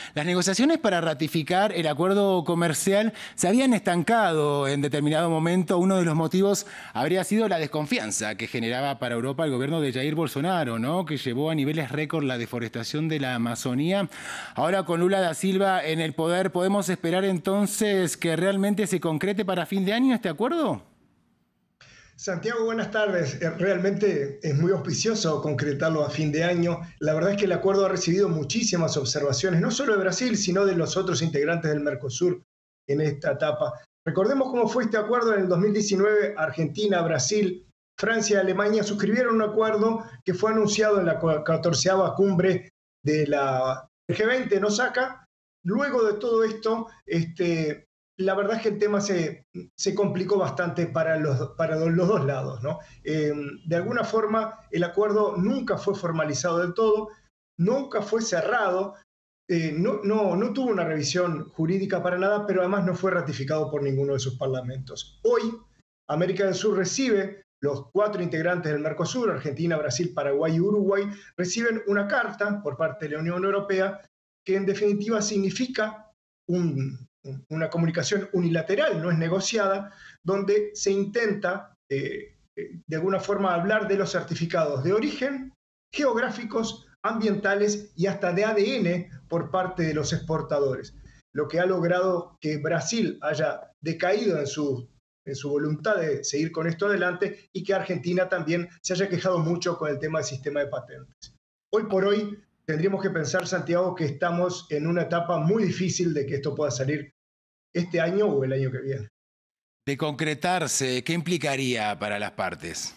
Las negociaciones para ratificar el acuerdo comercial se habían estancado en determinado momento. Uno de los motivos habría sido la desconfianza que generaba para Europa el gobierno de Jair Bolsonaro, ¿no? Que llevó a niveles récord la deforestación de la Amazonía. Ahora con Lula da Silva en el poder, ¿podemos esperar entonces que realmente se concrete para fin de año este acuerdo? Santiago, buenas tardes. Realmente es muy auspicioso concretarlo a fin de año. La verdad es que el acuerdo ha recibido muchísimas observaciones, no solo de Brasil, sino de los otros integrantes del Mercosur en esta etapa. Recordemos cómo fue este acuerdo en el 2019. Argentina, Brasil, Francia y Alemania suscribieron un acuerdo que fue anunciado en la 14ª cumbre de la G20 en Osaka. Luego de todo esto, la verdad es que el tema se complicó bastante para los dos lados, ¿no? De alguna forma, el acuerdo nunca fue formalizado del todo, nunca fue cerrado, no tuvo una revisión jurídica para nada, pero además no fue ratificado por ninguno de sus parlamentos. Hoy, América del Sur recibe, los 4 integrantes del Mercosur, Argentina, Brasil, Paraguay y Uruguay, reciben una carta por parte de la Unión Europea que en definitiva significa una comunicación unilateral, no es negociada, donde se intenta de alguna forma hablar de los certificados de origen, geográficos, ambientales y hasta de ADN por parte de los exportadores, lo que ha logrado que Brasil haya decaído en su voluntad de seguir con esto adelante y que Argentina también se haya quejado mucho con el tema del sistema de patentes. Hoy por hoy tendríamos que pensar, Santiago, que estamos en una etapa muy difícil de que esto pueda salir este año o el año que viene. De concretarse, ¿qué implicaría para las partes?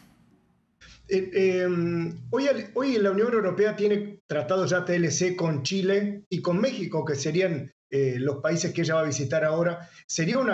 Hoy la Unión Europea tiene tratados ya TLC con Chile y con México, que serían los países que ella va a visitar ahora. Serían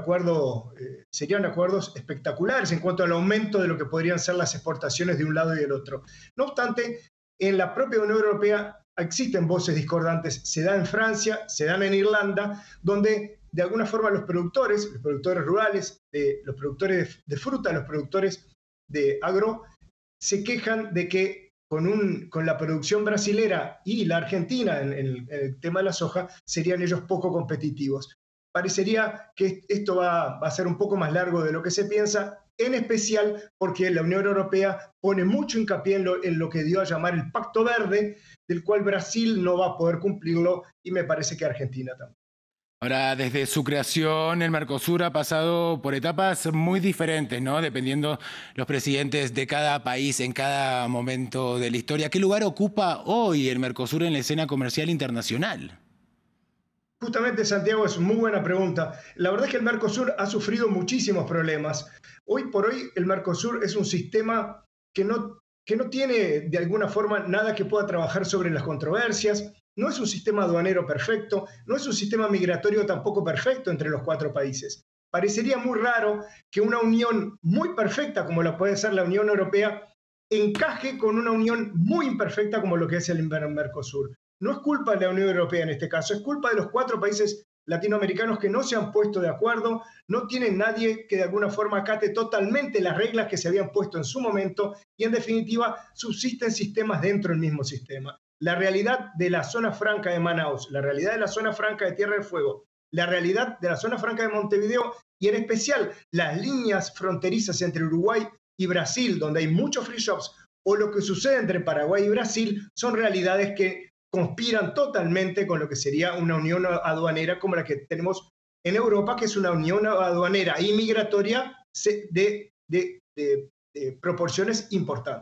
acuerdos espectaculares en cuanto al aumento de lo que podrían ser las exportaciones de un lado y del otro. No obstante, en la propia Unión Europea existen voces discordantes. Se da en Francia, se dan en Irlanda, donde de alguna forma los productores rurales, los productores de fruta, los productores de agro, se quejan de que con la producción brasilera y la argentina en el tema de la soja, serían ellos poco competitivos. Parecería que esto va a ser un poco más largo de lo que se piensa, en especial porque la Unión Europea pone mucho hincapié en lo que dio a llamar el Pacto Verde, del cual Brasil no va a poder cumplirlo y me parece que Argentina también. Ahora, desde su creación, el Mercosur ha pasado por etapas muy diferentes, ¿no? Dependiendo los presidentes de cada país en cada momento de la historia. ¿Qué lugar ocupa hoy el Mercosur en la escena comercial internacional? Justamente, Santiago, es muy buena pregunta. La verdad es que el Mercosur ha sufrido muchísimos problemas. Hoy por hoy el Mercosur es un sistema que no tiene de alguna forma nada que pueda trabajar sobre las controversias. No es un sistema aduanero perfecto, no es un sistema migratorio tampoco perfecto entre los 4 países. Parecería muy raro que una unión muy perfecta como la puede ser la Unión Europea encaje con una unión muy imperfecta como lo que es el Mercosur. No es culpa de la Unión Europea en este caso, es culpa de los 4 países latinoamericanos que no se han puesto de acuerdo, no tienen nadie que de alguna forma acate totalmente las reglas que se habían puesto en su momento y en definitiva subsisten sistemas dentro del mismo sistema. La realidad de la zona franca de Manaus, la realidad de la zona franca de Tierra del Fuego, la realidad de la zona franca de Montevideo y en especial las líneas fronterizas entre Uruguay y Brasil, donde hay muchos free shops, o lo que sucede entre Paraguay y Brasil, son realidades que conspiran totalmente con lo que sería una unión aduanera como la que tenemos en Europa, que es una unión aduanera y migratoria de proporciones importantes.